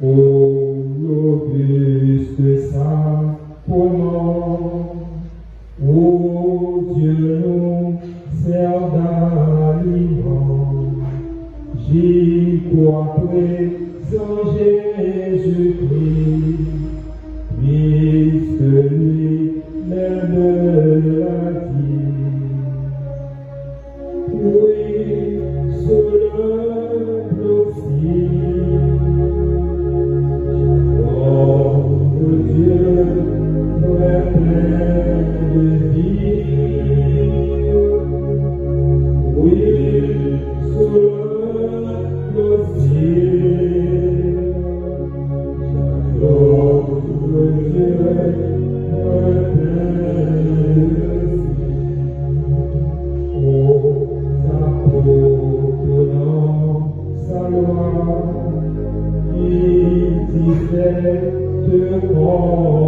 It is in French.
Auguste sacrement, ô Dieu nous sert d'aliment, j'y crois présent Jésus-Christ, Christ lui-même l'a dit. Oui, sous le Dieu, plein de vie. Oui, sous le ciel, j'adore le Dieu, plein de vie. Oh, apportant sa loi, il disait de moi.